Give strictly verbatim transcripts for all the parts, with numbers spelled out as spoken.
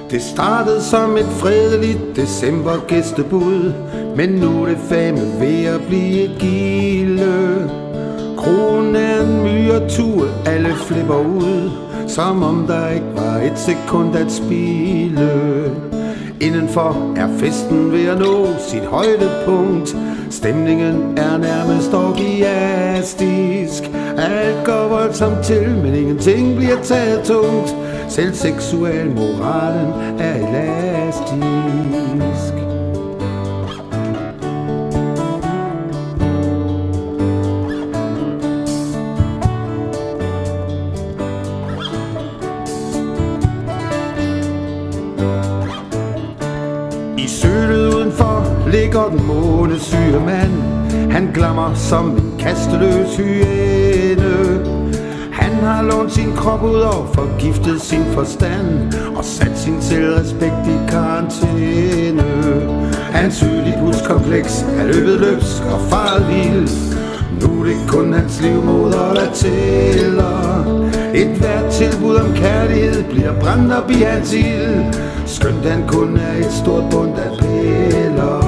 Det startede som et fredeligt december-gæstebud, men nu er det fame ved at blive et gilde. Kronen er en myretur, alle flipper ud, som om der ikke var et sekund at spilde. Indenfor er festen ved at nå sit højdepunkt. Stemningen er nærmest orgiastisk. Alt går voldsomt til, men ingenting bliver taget tungt. Selv seksualmoralen er elastisk. I sølet udenfor ligger den månesyge mand. Han glammer som en kasteløs hyæne. Han har lånt sin krop ud og forgiftet sin forstand og sat sin selvrespekt i karantæne. Hans Ødipuskompleks er løbet løbsk og faret vild. Nu er det kun hans livmoder, der tæller. Et hvert tilbud om kærlighed bliver brændt op i hans ild, skønt han kun er et stort bund af piller.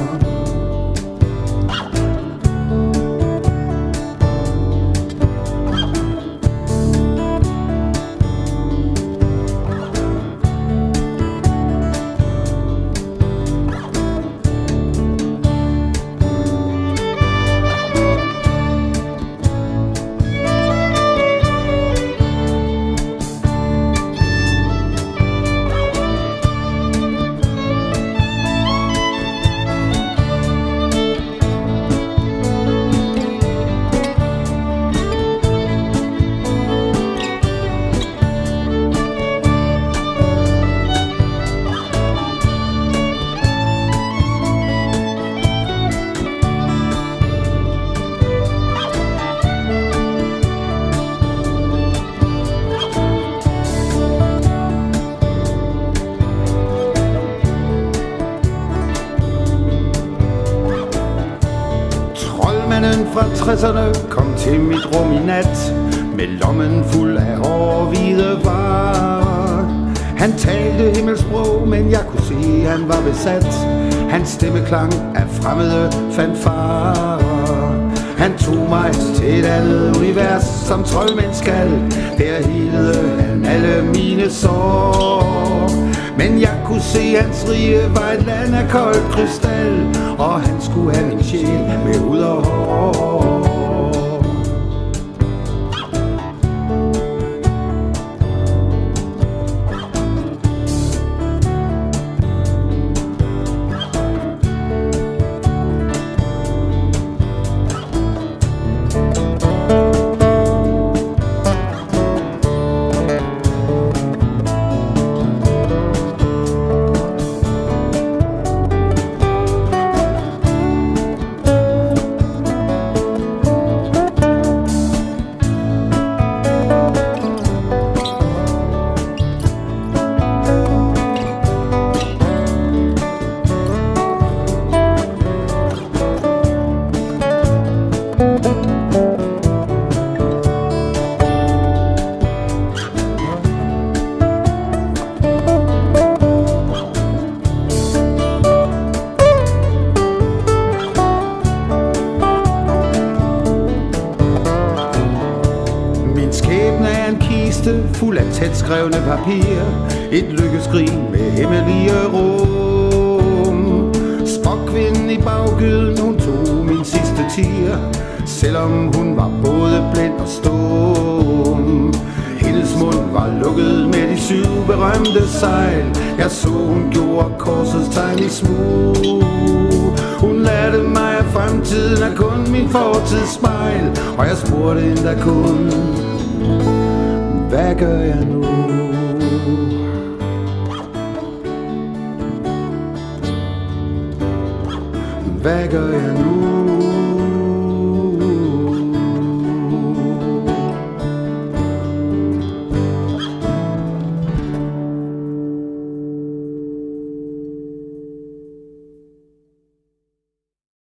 Manden fra tresserne kom til mit rum i nat med lommen fuld af hårhvide varer. Han talte himmelsprog, men jeg kunne se, han var besat. Hans stemmeklang af fremmede fanfarer. Han tog mig til et andet univers, som troldmænd skal. Der helede han alle mine sår. Men jeg kunne se, hans rige var et land af kold krystal, og han skulle have min sjæl med hud og hår. Fuld af tætskrevne papir, et lykkeskrig med hemmelige rum. Spåkvinden i baggyden, hun tog min sidste tier, selvom hun var både blind og stum. Hendes mund var lukket med de syv berømte sejl. Jeg så, hun gjorde korsets tegn i smug. Hun lærte mig, at fremtiden er kun min fortids spejl, og jeg spurgte endda kun: hvad gør jeg nu? Hvad gør jeg nu?